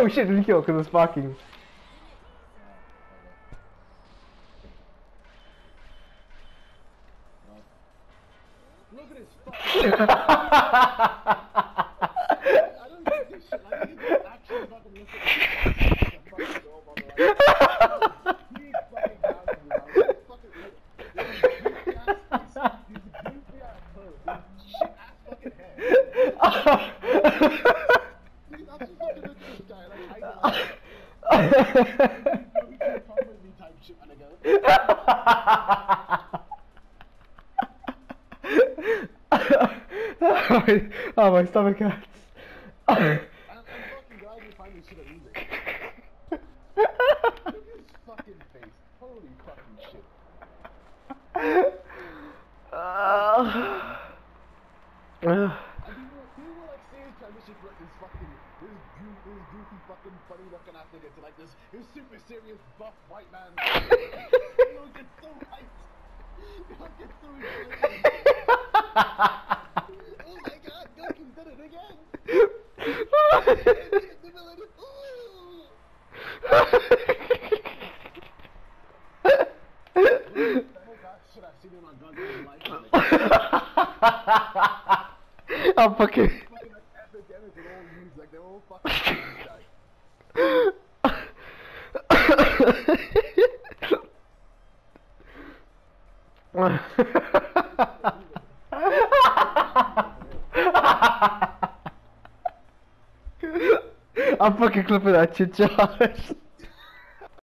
Oh shit, didn't kill because it's sparking. Look at his fucking. I don't get this shit. Like, he just actually fucking listen to the fucking girl on the right. He fucking down to me, bro. He's fucking. He's goofy ass clothes. Shit ass fucking hair. Dude, I'm just fucking looking at this guy. Like, I know. He can't come with me type shit, my nigga. Oh, my stomach hurts. I'm fucking glad you finally shit at music. Look at his fucking face. Holy fucking shit. I mean, people like saying transition from like this fucking, this goofy fucking funny looking ass nigga to like this super serious buff white man. You don't get so hyped. You don't get so excited. Oh my god, Goku did it again! Should I see them on Goku's life? I'm fucking. Fucking like epidemic in all news, like they're all fucking I'm fucking clipping that shit, Josh.